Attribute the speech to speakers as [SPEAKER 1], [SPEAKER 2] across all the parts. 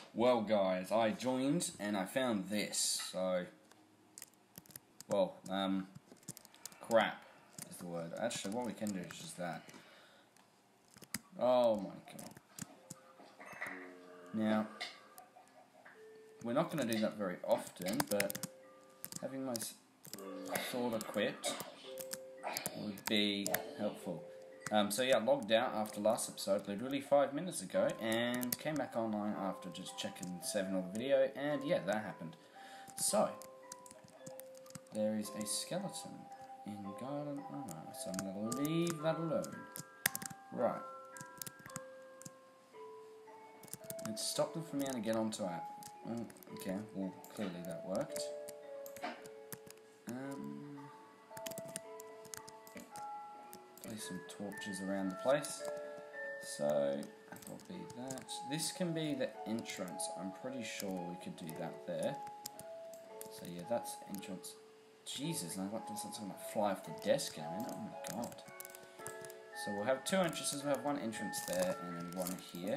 [SPEAKER 1] Well, guys, I joined and I found this. So, well, crap is the word. Actually, what we can do is just that. Oh my god. Now, we're not going to do that very often, but having my sword equipped would be helpful. So yeah, I logged out after last episode, literally 5 minutes ago, and came back online after just checking 7 on the video, and yeah, that happened. So, there is a skeleton in Garden Armor, so I'm going to leave that alone. Right. It stopped them from me to get onto it. Oh, okay, well, clearly that worked. Place some torches around the place. So, that'll be that. This can be the entrance. I'm pretty sure we could do that there. So yeah, that's entrance. Jesus, and I got this something like fly off the desk in a minute. Oh my god. So we'll have 2 entrances. We'll have 1 entrance there and then 1 here.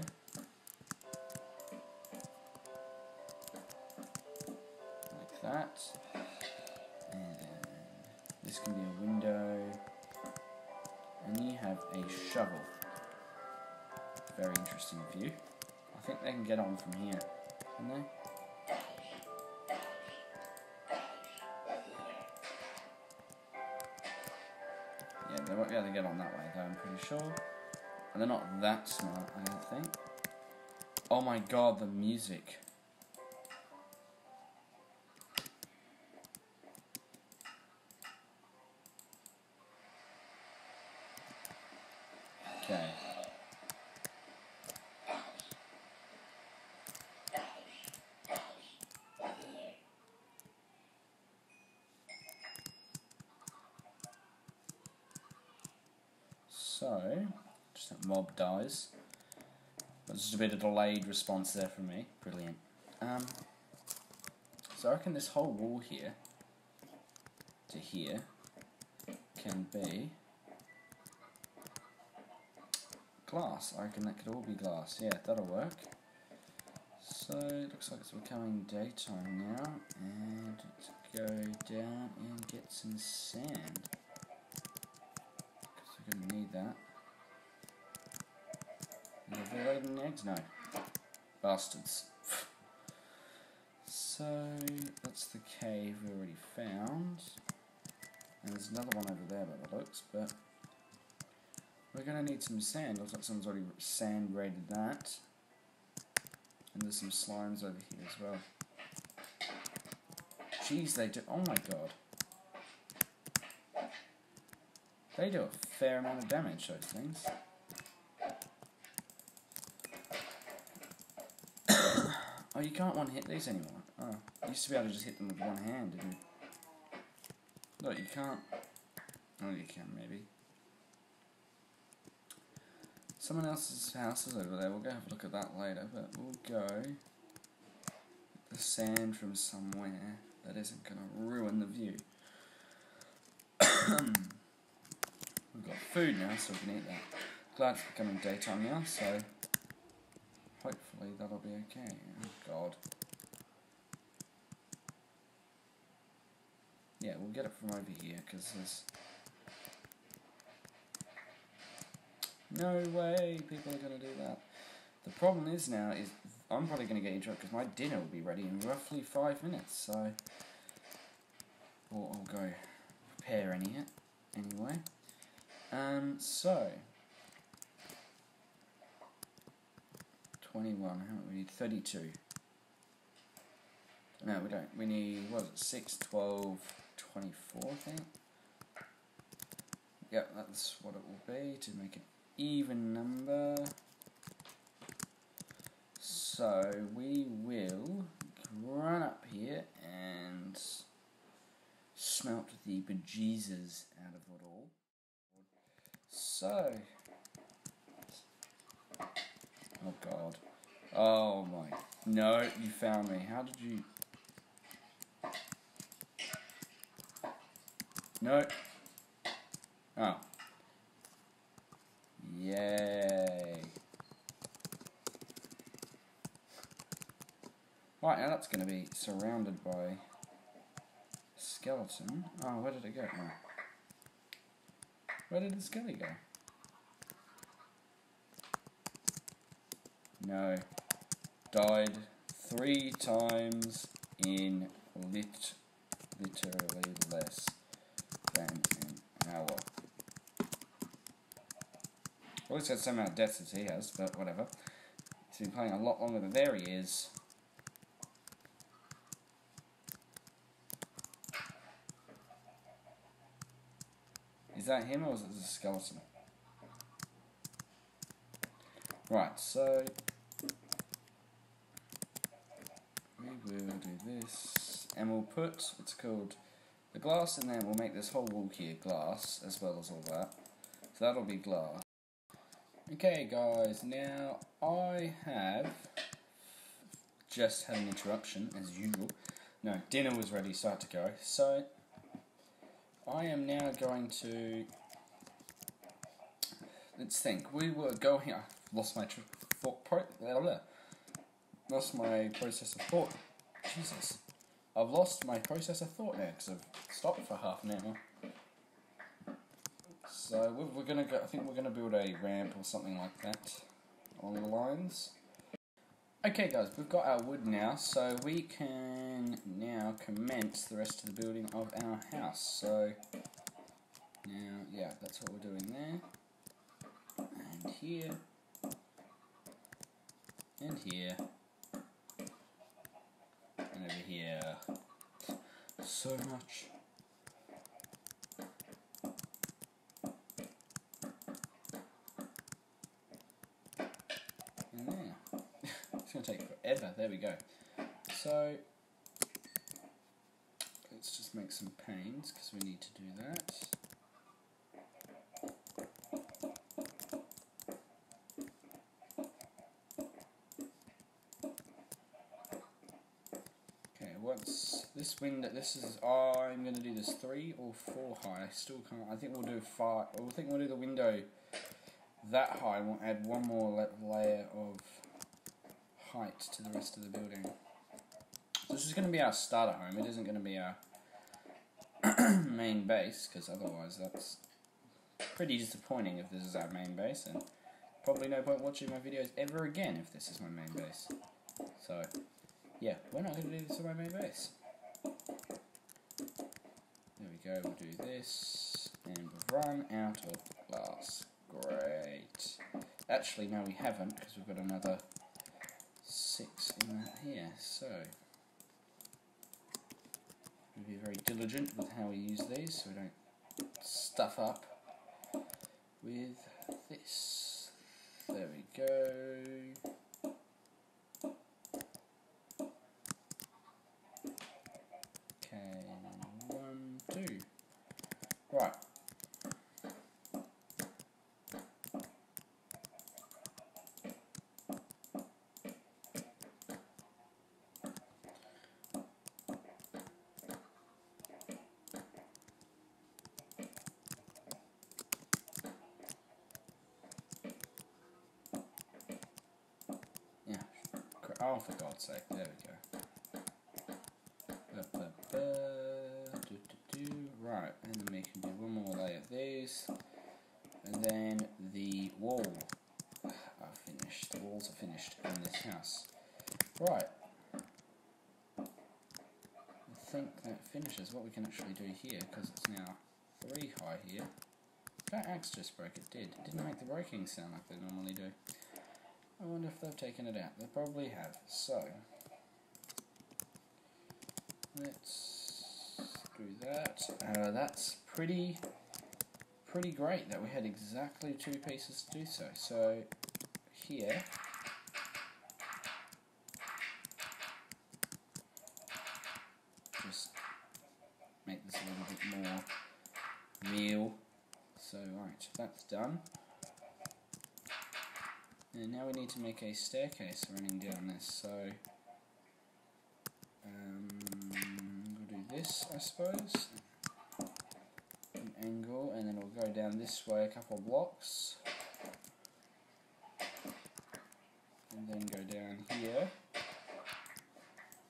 [SPEAKER 1] Like that. And this can be a window. And you have a shovel. Very interesting view. I think they can get on from here, can they? Yeah, they won't be able to get on that way though, I'm pretty sure. And they're not that smart, I don't think. Oh my god, the music. Okay. So, just that mob dies. That's just a bit of delayed response there from me. Brilliant. So I reckon this whole wall here to here can be glass. I reckon that could all be glass. Yeah, that'll work. So it looks like it's becoming daytime now, and let's go down and get some sand. Because we're going to need that. Are they laid eggs? No. Bastards. So that's the cave we already found. And there's another one over there by the looks, but we're going to need some sand. Looks like someone's already sand raided that. And there's some slimes over here as well. Jeez, they do. Oh my god. They do a fair amount of damage, those things. Oh, you can't one-hit these anymore. Oh, you used to be able to just hit them with one hand, didn't you? Look, you can't. Oh, you can, maybe. Someone else's house is over there. We'll go have a look at that later, but we'll go get the sand from somewhere that isn't going to ruin the view. We've got food now, so we can eat that. Glad it's becoming daytime now, so hopefully that'll be okay. Oh god. Yeah, we'll get it from over here, because there's no way people are going to do that. The problem is now, is I'm probably going to get into it, because my dinner will be ready in roughly 5 minutes, so I'll go prepare it anyway. So 21, how much we need? 32. No, we don't. We need, what is it, 6, 12, 24, I think. Yep, that's what it will be to make an even number. So we will run up here and smelt the bejesus out of it all. So, oh god, oh my, no, you found me. How did you? No. Oh. Yay. Right, now that's going to be surrounded by skeleton. Oh, where did it go? Oh. Where did the skelly go? No. Died 3 times in literally less than an hour. Well, he's got the same amount of deaths as he has, but whatever. He's been playing a lot longer than there he is. Is that him or is it a skeleton? Right, so we will do this, and we'll put, it's called the glass, and then we'll make this whole wall here glass, as well as all that. So that'll be glass. Okay guys, now I have just had an interruption, as usual. No, dinner was ready, start to go. So I am now going to, let's think. We were going. I lost my lost my process of thought. Jesus, I've lost my process of thought now because I've stopped for half an hour. So we're gonna go. I think we're gonna build a ramp or something like that along the lines. Okay, guys, we've got our wood now, so we can now commence the rest of the building of our house. So now, yeah, that's what we're doing there, and here, and here, and over here. So much. And there. It's going to take forever. There we go. So let's just make some panes because we need to do that. Okay, once this window, this is, I'm going to do this 3 or 4 high. I still can't. I think we'll do 5. I think we'll do the window that high. We'll add one more layer of height to the rest of the building. So this is going to be our starter home. It isn't going to be our main base, because otherwise that's pretty disappointing if this is our main base, and probably no point watching my videos ever again if this is my main base. So yeah, we're not going to do this on my main base. There we go, we'll do this, and we've run out of glass. Great. Actually, no we haven't, because we've got another 6 in that here, so we'll be very diligent with how we use these so we don't stuff up with this. There we go. Okay, 1, 2. Right. Oh, for God's sake, there we go. Right, and then we can do one more layer of these. And then the wall are finished. The walls are finished in this house. Right. I think that finishes what we can actually do here, because it's now 3 high here. That axe just broke, it did. It didn't make the breaking sound like they normally do. I wonder if they've taken it out. They probably have. So let's do that. That's pretty great that we had exactly 2 pieces to do so. So here, just make this a little bit more real. So right, that's done. And now we need to make a staircase running down this, so we'll do this, I suppose, an angle, and then we'll go down this way a couple of blocks, and then go down here,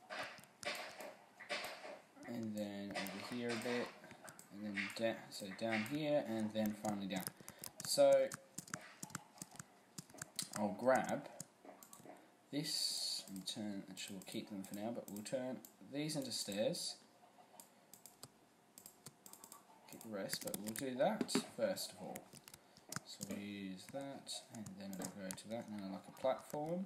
[SPEAKER 1] so down here, and then finally down. So I'll grab this and turn, actually we'll keep them for now, but we'll turn these into stairs. Get the rest, but we'll do that first of all. So we'll use that, and then we'll go to that, and then like a platform.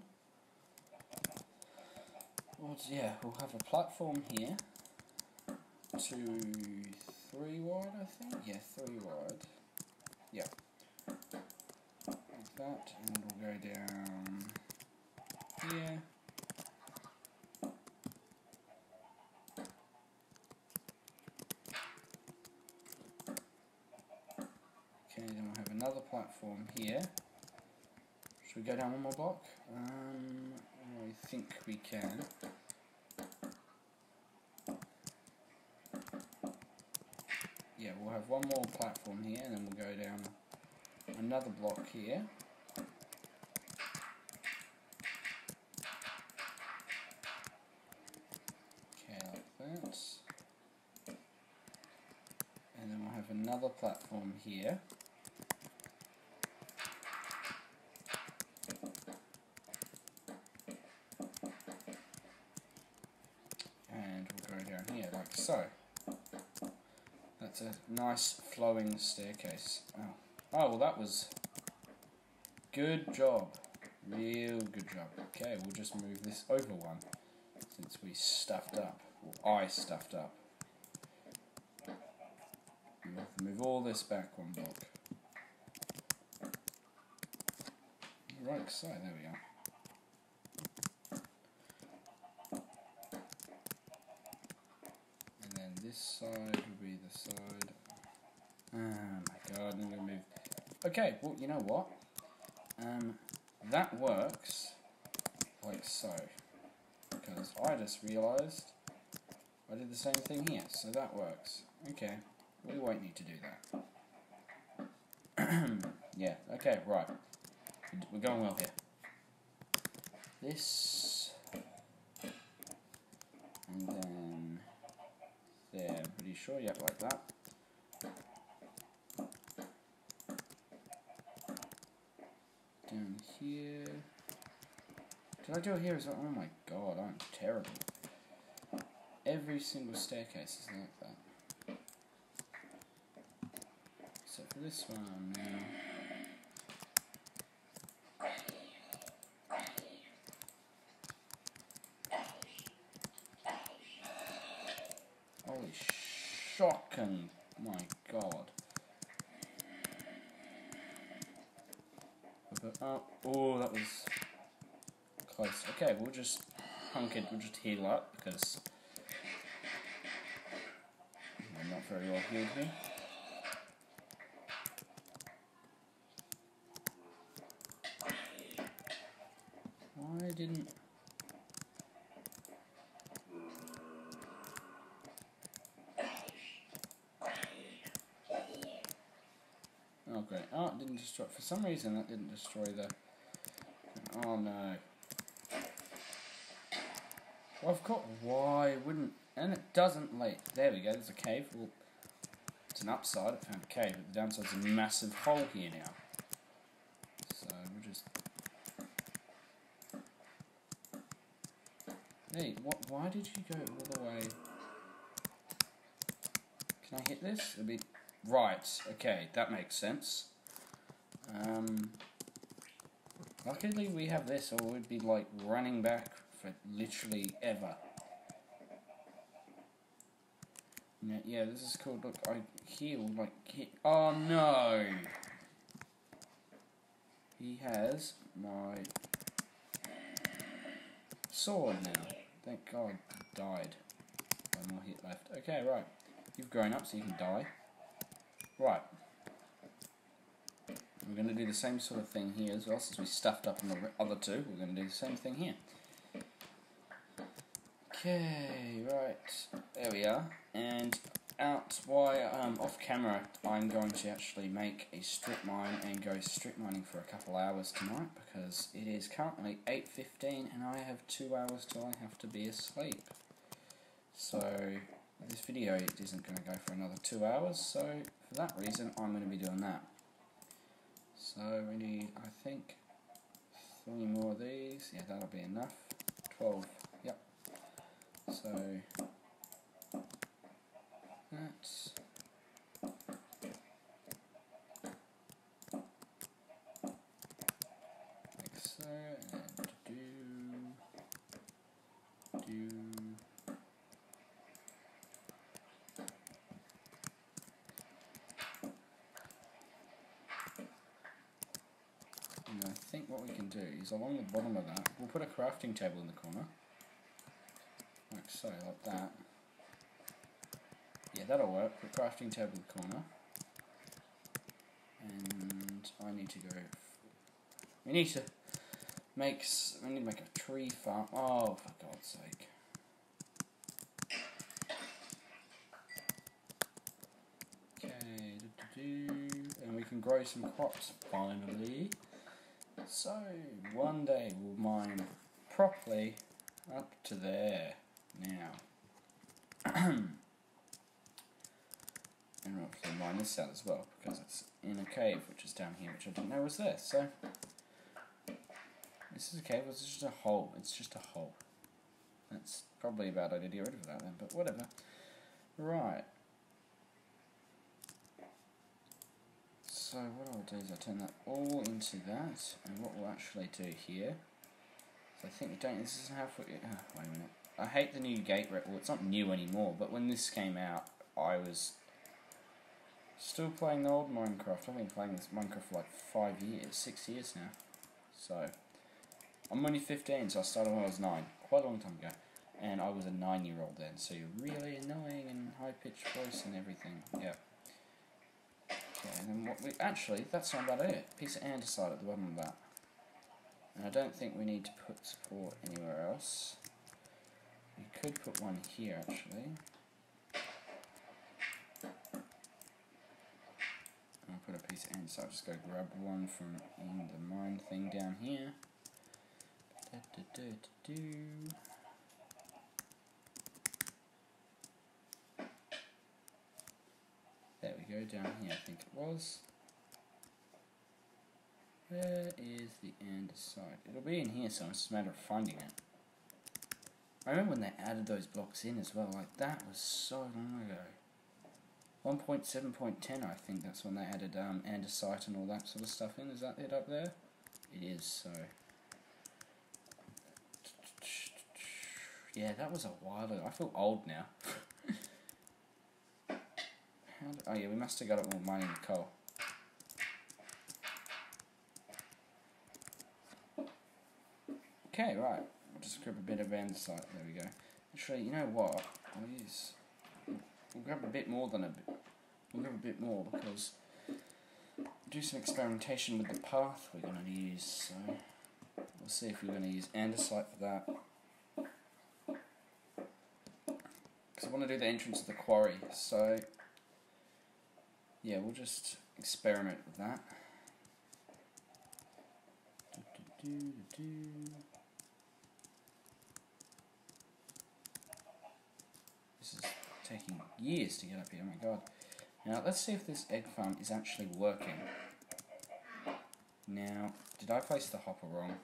[SPEAKER 1] Well, yeah, we'll have a platform here. 2, 3 wide, I think? Yeah, 3 wide. Yeah. Like that, and we'll go down here. Okay, then we'll have another platform here. Should we go down one more block? I think we can. Yeah, we'll have one more platform here, and then we'll go down another block here. Okay, like that. And then we'll have another platform here. And we'll go down here, like so. That's a nice flowing staircase. Oh, well that was good job. Real good job. Okay, we'll just move this over one, since we stuffed up. Or I stuffed up. Move all this back one block. Right, so there we are. And then this side will be the side. Oh my god, I'm gonna move. Okay, well, you know what? That works like so. Because I just realised I did the same thing here, so that works. Okay, we won't need to do that. Yeah, okay, right. We're going well here. This, and then there, I'm pretty sure, yep, like that. Down here. Did I do it here as well? Oh my god, I'm terrible. Every single staircase is like that. Except for this one now. Holy shocking, my god. Oh, that was close. Okay, we'll just we'll just heal up because I'm not very well healed here. Why didn't... Oh great. Oh, it didn't destroy... For some reason that didn't destroy the... Oh no. Well, of course... Why wouldn't... And it doesn't, like... There we go, there's a cave. Well, it's an upside, it found a cave, but the downside's a massive hole here now. So we'll just... Hey, what? Why did you go all the way... Can I hit this? It'll be... Right, okay, that makes sense. Luckily we have this, or we'd be like running back for literally ever. Yeah, this is cool. Look, I healed like... Oh no! He has my sword now. Thank God he died. One more hit left. Okay, right. You've grown up so you can die. Right. We're going to do the same sort of thing here as well, since we stuffed up on the other two. We're going to do the same thing here. Okay, right. There we are. And off camera, I'm going to actually make a strip mine and go strip mining for a couple hours tonight, because it is currently 8:15 and I have 2 hours till I have to be asleep. So, this video isn't going to go for another 2 hours, so for that reason I'm going to be doing that. So we need, I think, 3 more of these. Yeah, that'll be enough. 12, yep. So that's like so, and do. And I think what we can do is along the bottom of that, we'll put a crafting table in the corner. Like so, like that. Yeah, that'll work. Put crafting table in the corner. And I need to go. We need to make a tree farm. Oh, for God's sake. Okay, and we can grow some crops finally. So one day we'll mine properly up to there now. And we'll obviously mine this out as well because it's in a cave which is down here, which I didn't know was there. So this is a cave, it's just a hole. It's just a hole. That's probably a bad idea to get rid of that then, but whatever. Right. So what I'll do is I'll turn that all into that, and what we'll actually do here, so I think we don't, this isn't how, wait a minute, I hate the new gate, well it's not new anymore, but when this came out, I was still playing the old Minecraft. I've been playing this Minecraft for like 5 years, 6 years now, so, I'm only 15, so I started when I was 9, quite a long time ago, and I was a 9-year-old then, so you're really annoying and high-pitched voice and everything, yeah. Okay, and then what we actually, that's not about it. Piece of andesite at the bottom of that. And I don't think we need to put support anywhere else. We could put one here actually. I'll put a piece of andesite. Just go grab one from in the mine thing down here. There we go, down here I think it was. Where is the andesite? It'll be in here, so it's just a matter of finding it. I remember when they added those blocks in as well, like that was so long ago. 1.7.10 I think that's when they added andesite and all that sort of stuff in. Is that it up there? It is, so... Yeah, that was a while ago. I feel old now. Oh yeah, we must have got it while mining the coal. Okay, right. We'll just grab a bit of andesite. There we go. Actually, you know what? We'll grab a bit more than a bit. We'll grab a bit more because we'll do some experimentation with the path we're going to use. So we'll see if we're going to use andesite for that. Because I want to do the entrance of the quarry. So yeah, we'll just experiment with that. This is taking years to get up here, oh my god. Now, let's see if this egg farm is actually working. Now, did I place the hopper wrong?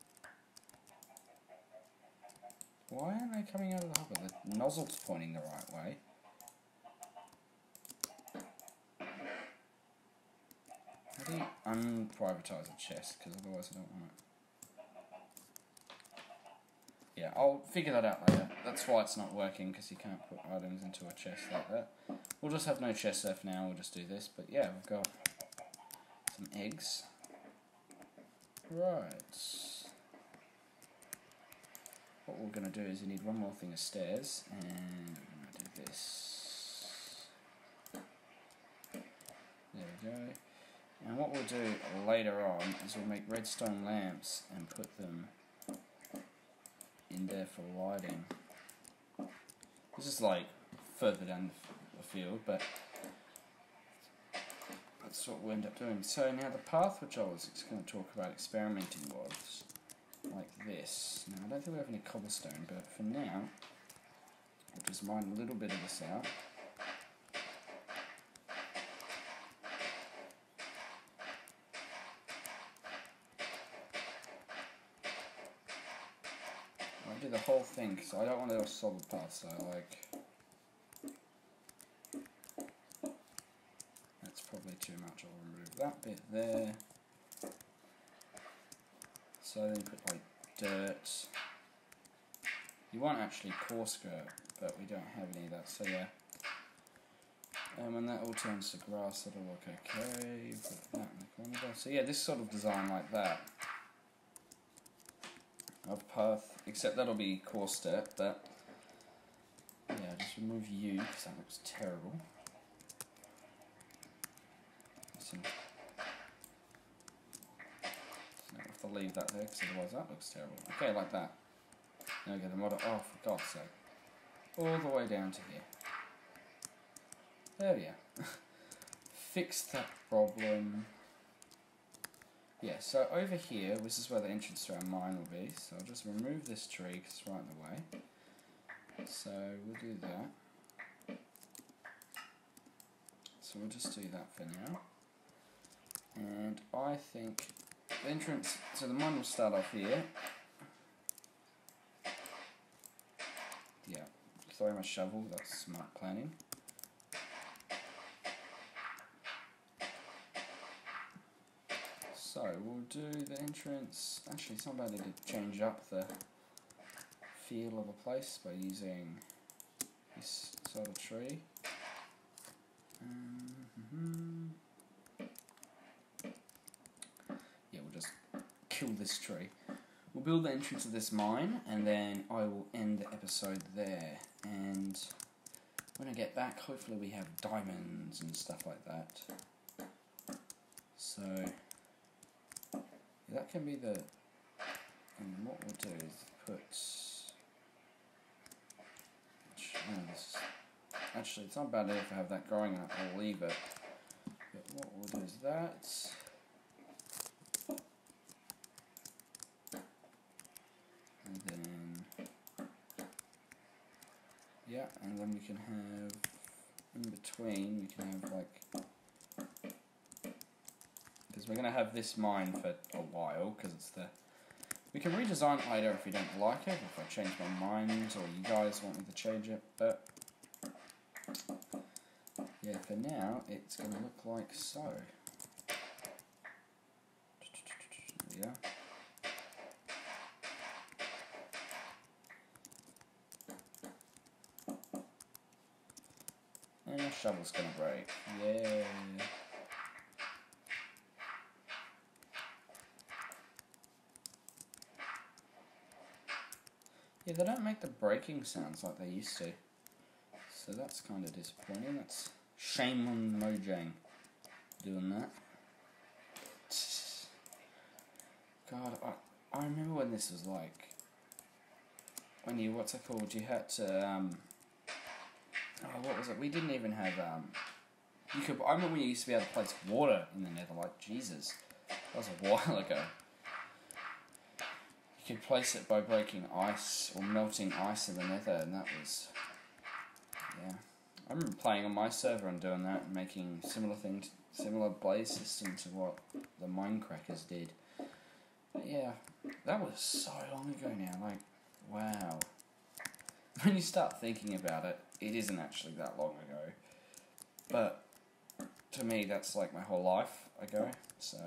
[SPEAKER 1] Why aren't they coming out of the hopper? The nozzle's pointing the right way. How do you unprivatize a chest? Because otherwise I don't want it. Yeah, I'll figure that out later. That's why it's not working, because you can't put items into a chest like that. We'll just have no chest left now, we'll just do this. But yeah, we've got some eggs. Right. What we're going to do is you need one more thing of stairs, and we're going to do this. There we go. And what we'll do later on is we'll make redstone lamps and put them in there for lighting. This is like further down the field, but that's what we'll end up doing. So now the path which I was going to talk about experimenting was like this. Now I don't think we have any cobblestone, but for now We'll just mine a little bit of this out. I do the whole thing because I don't want to do a solid path, so like that's probably too much. I'll remove that bit there. So then you put like dirt. You want actually coarse dirt, but we don't have any of that, so yeah. And when that all turns to grass, it'll look okay. Put that in the corner there. So yeah, this sort of design like that of path, except that'll be coarse dirt, but yeah, just remove you because that looks terrible. So I have to leave that there because otherwise that looks terrible. Okay, like that. Now we get the model. Oh, for God's sake! All the way down to here. There we are. Fix that problem. Yeah, so over here, this is where the entrance to our mine will be. So I'll just remove this tree because it's right in the way. So we'll do that. So we'll just do that for now. And I think the entrance, so the mine will start off here. Yeah, throw my shovel, that's smart planning. So we'll do the entrance. Actually, somebody did change up the feel of a place by using this sort of tree. Yeah, we'll just kill this tree. We'll build the entrance of this mine, and then I will end the episode there. And when I get back, hopefully we have diamonds and stuff like that. So that can be the, and what we'll do is put, actually it's not bad if I have that growing up, I'll leave it, but what we'll do is that, and then, yeah, and then we can have, in between, we can have like, because we're going to have this mine for a while, because it's the... We can redesign it later if we don't like it, if I change my mind, or you guys want me to change it, but... Yeah, for now, it's going to look like so. There we go. And the shovel's going to break. Yeah. Yeah, they don't make the breaking sounds like they used to. So that's kind of disappointing. That's shame on Mojang doing that. God, I remember when this was like, when you, what's it called, you had to, oh, what was it, we didn't even have, you could, I remember when you used to be able to place water in the nether, like, Jesus, that was a while ago. You could place it by breaking ice, or melting ice in the nether, and that was, yeah. I remember playing on my server and doing that, and making similar things, similar blaze system to what the Minecrackers did. But yeah, that was so long ago now, like, wow. When you start thinking about it, it isn't actually that long ago. But, to me, that's like my whole life ago, so...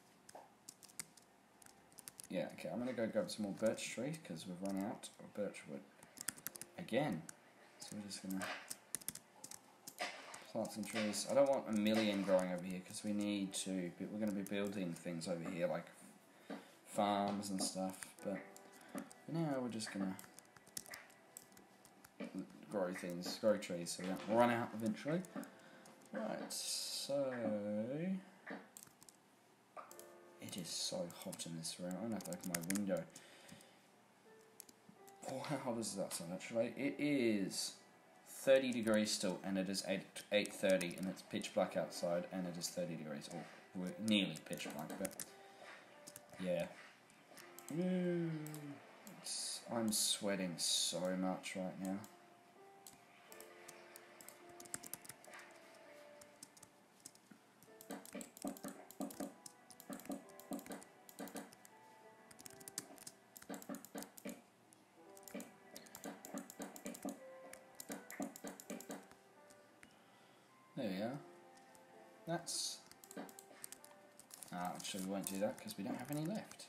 [SPEAKER 1] Yeah, okay, I'm going to go grab some more birch tree, because we've run out of birch wood. Again. So we're just going to plant some trees. I don't want a million growing over here, because we need to, we're going to be building things over here, like farms and stuff, but for now we're just going to grow things, grow trees, so we don't run out eventually. Right, so... It is so hot in this room. I'm going to have to open my window. Oh, how hot is that sun actually? It is 30 degrees still, and it is 8:30, and it's pitch black outside, and it is 30 degrees. Or we're nearly pitch black, but yeah. I'm sweating so much right now. There we are. That's... actually we won't do that because we don't have any left.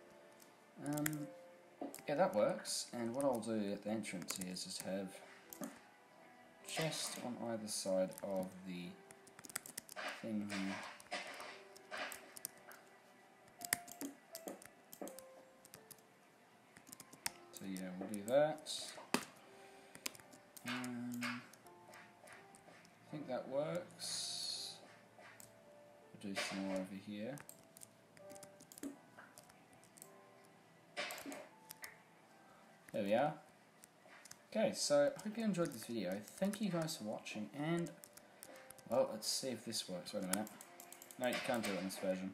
[SPEAKER 1] Yeah, that works. And what I'll do at the entrance here is just have chest on either side of the thing here. So yeah, we'll do that. I think that works. We'll do some more over here. There we are. Okay, so I hope you enjoyed this video. Thank you guys for watching, and well, let's see if this works. Wait a minute. No, you can't do it in this version.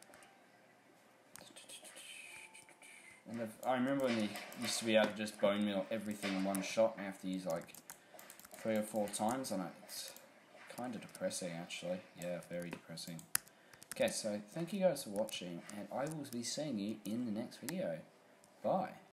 [SPEAKER 1] And I remember when they used to be able to just bone meal everything in one shot, and I have to use like 3 or 4 times on it. It's kind of depressing, actually. Yeah, very depressing. Okay, so thank you guys for watching, and I will be seeing you in the next video. Bye.